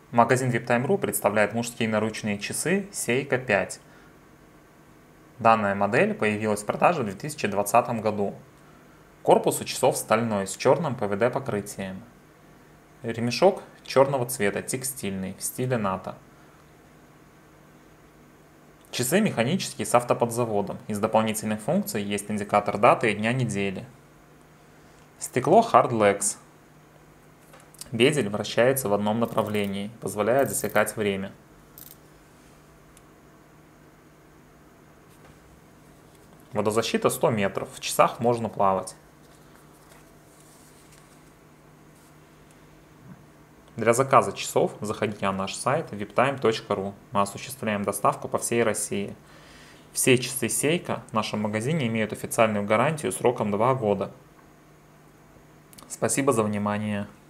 Магазин VIPTime.ru представляет мужские наручные часы Seiko 5. Данная модель появилась в продаже в 2020 году. Корпус у часов стальной с черным ПВД покрытием. Ремешок черного цвета, текстильный, в стиле НАТО. Часы механические с автоподзаводом. Из дополнительных функций есть индикатор даты и дня недели. Стекло Hard Lex. Безель вращается в одном направлении, позволяет засекать время. Водозащита 100 метров, в часах можно плавать. Для заказа часов заходите на наш сайт viptime.ru. Мы осуществляем доставку по всей России. Все часы Seiko в нашем магазине имеют официальную гарантию сроком 2 года. Спасибо за внимание.